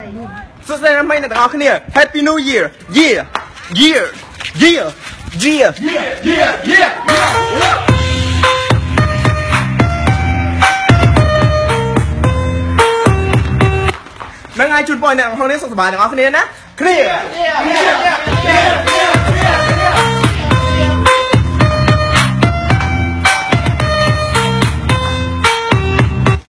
สุดท้ายนั้นไม่นะแต่เอาขึ้นเนี่ย Happy New Year Year Year Year Year Year Year แม่งไงจุดปล่อยเนี่ยของนี้สุขสบายเนี่ยเอาขึ้นเนี่ยนะเคลียร์